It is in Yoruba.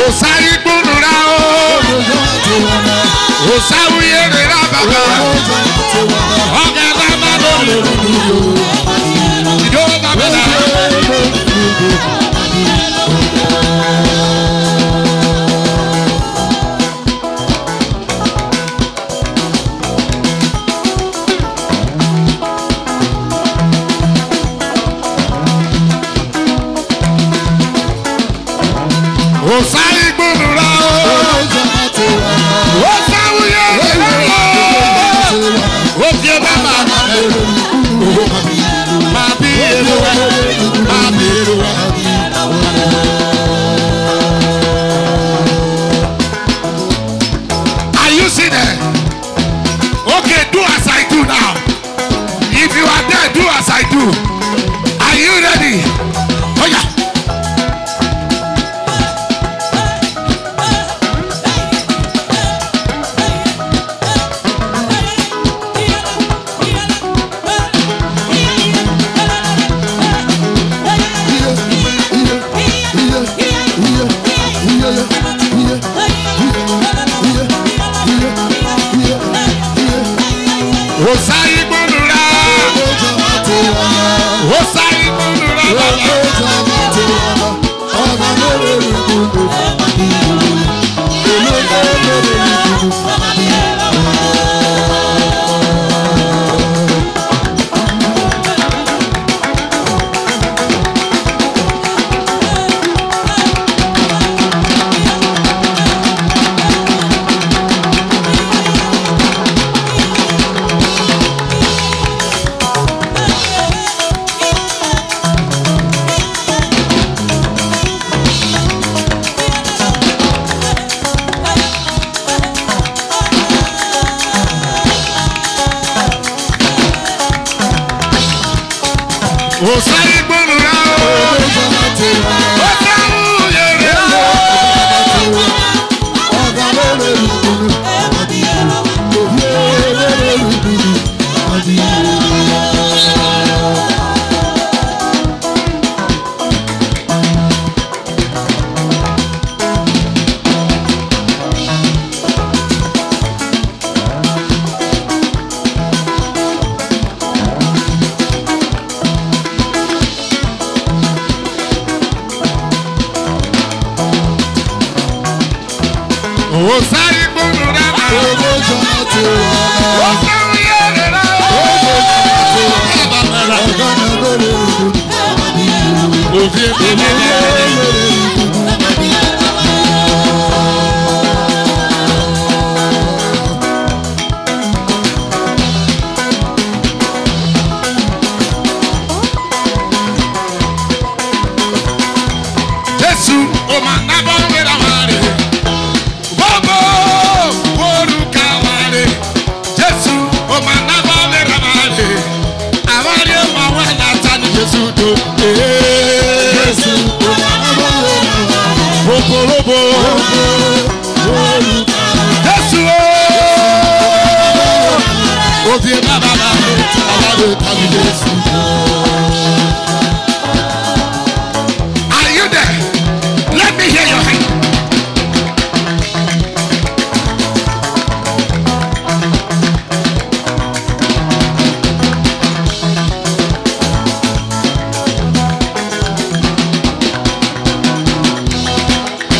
Osari gbunura o. Osawiye rera baba. Ọ̀gá bàbá lórí. Ìdó bàbá náà. Osari gbunura o. Osawiye rera o. Ofiye bàbá náà. Mabi eruwa. Mabi eruwa. Are you see there? Okay, do as I do now. If you are there, do as I do. Are you ready? Oh yeah. Osari gbunura. Osari gbunura baba. Osari gbunura o. Osawiye rera o. Osari gbunura baba. Osawiye rera o. Ofiye baba náà. Jesu o ma nabo rera mare. Bobo woruka mare. Jesu o ma nabo rera mare. Awari o ma wa na tani Jesu do. Jesu o ma nabo rera mare. Bobo bobo. Jesu o. Ofiye baba náà. Awari o tani Jesu.